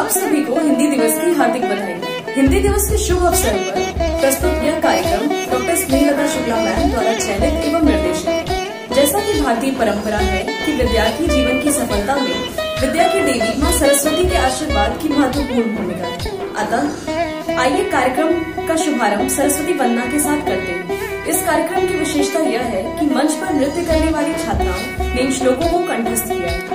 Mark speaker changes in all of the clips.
Speaker 1: आप सभी को हिंदी दिवस की हार्दिक बधाई। हिंदी दिवस के शुभ अवसर पर प्रस्तुत यह कार्यक्रम डॉक्टर स्नेहलता शुक्ला मैम द्वारा चयनित एवं निर्देशित है। जैसा कि भारतीय परंपरा है कि विद्यार्थी जीवन की सफलता में विद्या की देवी माँ सरस्वती के आशीर्वाद की महत्वपूर्ण भूमिका है। अतः आइए कार्यक्रम का शुभारंभ सरस्वती वंदना के साथ करते हैं। इस कार्यक्रम की विशेषता यह है कि मंच पर नृत्य करने वाली छात्राओं ने इन श्लोकों को कंठस्थ किया है।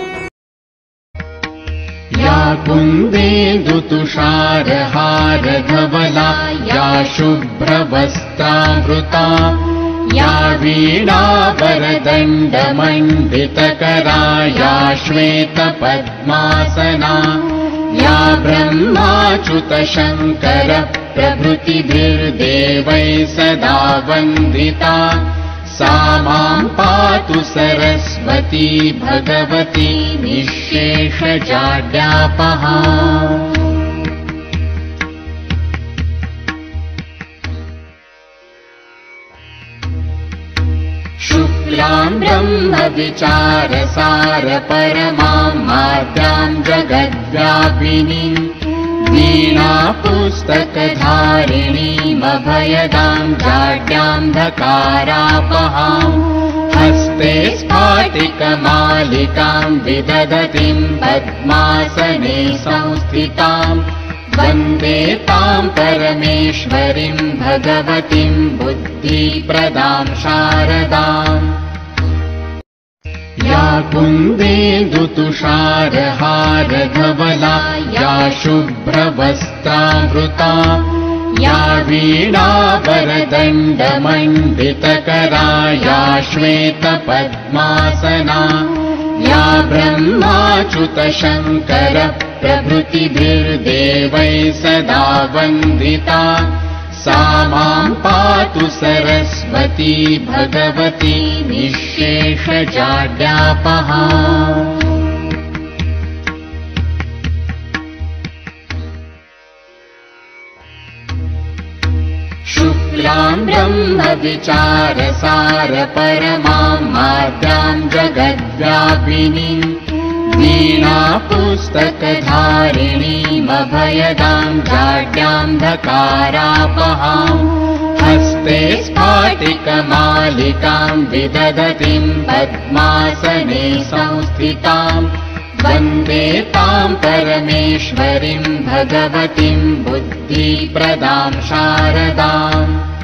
Speaker 2: या कुन्देन्दु तुषारहार धवला या शुभ्रवस्त्रामृता या वीणावरदण्ड मण्डितकरा या श्वेतपद्मासना या ब्रह्माच्युत शङ्कर प्रभृतिभिर्देवैः सदा वन्दिता सा मां पातु सरस्वती भगवती निःशेषजाड्यापहा। शुक्लां ब्रह्म विचारसार परमां माद्यां जगद्व्यापिनीं वीणा पुस्तकधारिणीमभयदां जाड्यान्धकारापहां हस्ते स्फाटिकमालिकां विदधतीं पद्मासने संस्थितां वन्दे तां परमेश्वरीं भगवतीं बुद्धिप्रदां शारदाम्। या कुन्देन्दु तुषारहार धवला या शुभ्रवस्त्रामृता या वीणावरदण्ड मण्डितकरा या श्वेतपद्मासना या ब्रह्माच्युत शङ्कर प्रभृतिभिर्देवैः सदा वन्दिता सा मां पातु सरस्वती भगवती निःशेषजाड्यापहा। शुक्लां ब्रह्म विचारसार परमां माद्यां जगद्व्यापिनीं वीणा पुस्तकधारिणीमभयदां जाड्यान्धकारापहां हस्ते स्फाटिकमालिकां विदधतीं पद्मासने संस्थितां वन्दे तां परमेश्वरीं भगवतीं बुद्धिप्रदां शारदाम्।